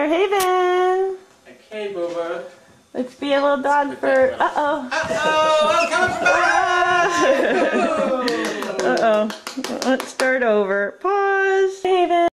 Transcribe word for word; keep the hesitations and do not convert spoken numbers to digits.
Haven. Okay, Booba. Let's be a little dog for. Uh oh. Uh oh, I'm coming back. Uh oh. Let's start over. Pause. Haven.